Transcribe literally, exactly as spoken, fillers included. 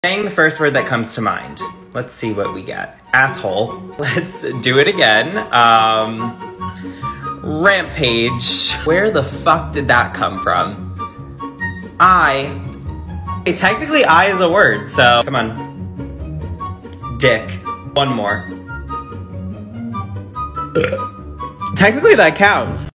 Saying the first word that comes to mind. Let's see what we get. Asshole. Let's do it again. Um, rampage. Where the fuck did that come from? I. Hey, technically I is a word, so come on. Dick. One more. Technically that counts.